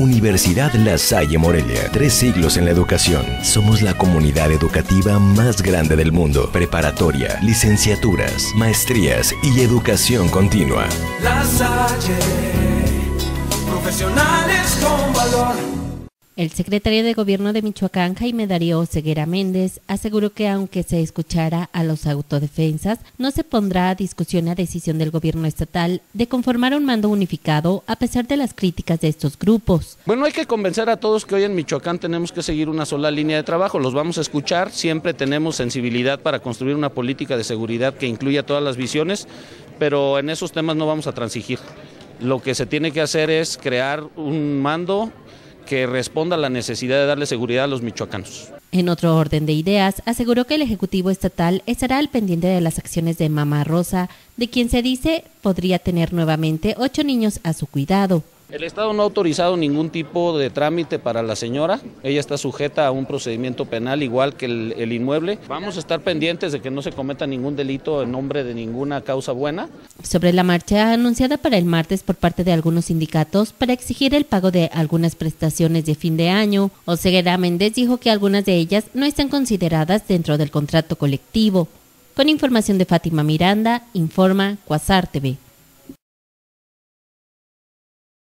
Universidad La Salle Morelia, 3 siglos en la educación. Somos la comunidad educativa más grande del mundo. Preparatoria, licenciaturas, maestrías y educación continua. La Salle, profesionales con valor. El secretario de Gobierno de Michoacán, Jaime Darío Oseguera Méndez, aseguró que aunque se escuchara a los autodefensas, no se pondrá a discusión la decisión del gobierno estatal de conformar un mando unificado a pesar de las críticas de estos grupos. Bueno, hay que convencer a todos que hoy en Michoacán tenemos que seguir una sola línea de trabajo, los vamos a escuchar, siempre tenemos sensibilidad para construir una política de seguridad que incluya todas las visiones, pero en esos temas no vamos a transigir. Lo que se tiene que hacer es crear un mando que responda a la necesidad de darle seguridad a los michoacanos. En otro orden de ideas, aseguró que el Ejecutivo Estatal estará al pendiente de las acciones de Mama Rosa, de quien se dice podría tener nuevamente 8 niños a su cuidado. El Estado no ha autorizado ningún tipo de trámite para la señora, ella está sujeta a un procedimiento penal igual que el inmueble. Vamos a estar pendientes de que no se cometa ningún delito en nombre de ninguna causa buena. Sobre la marcha anunciada para el martes por parte de algunos sindicatos para exigir el pago de algunas prestaciones de fin de año, Oseguera Méndez dijo que algunas de ellas no están consideradas dentro del contrato colectivo. Con información de Fátima Miranda, informa Cuasar TV.